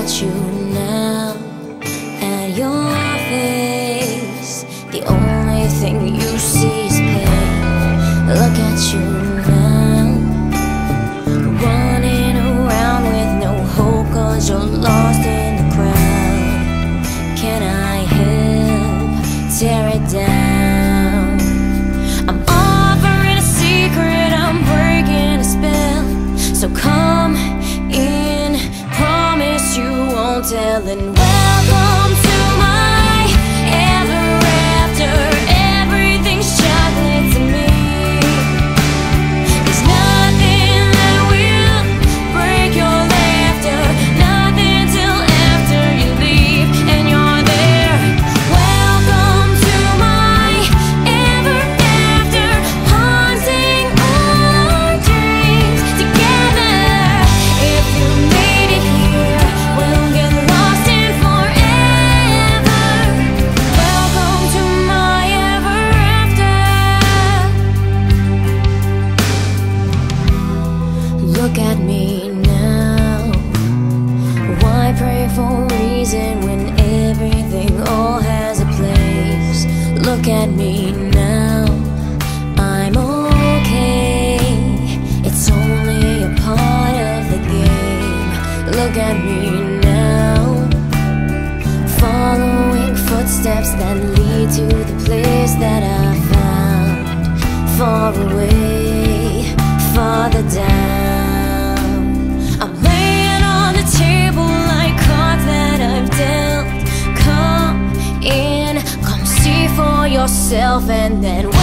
at you now, at your face. The only thing you see is pain. Look at you now, running around with no hope 'cause you're lost in the crowd. Can I help tear it down? I'm offering a secret, I'm breaking a spell. So come in, promise you won't tell. And welcome to my ever after. Everything's chocolate to me. There's nothing that will break your laughter, nothing till after you leave and you're there. Welcome to my ever after, haunting our dreams together. If you made it here, we'll get lost in forever. Welcome to my ever after. Look at me now. Why pray for reason when everything all has a place? Look at me now, I'm okay. It's only a part of the game. Look at me now, following footsteps that lead to the place that I found. Far away, farther down. I'm laying on the table like cards that I've dealt. Come in, come see for yourself, and then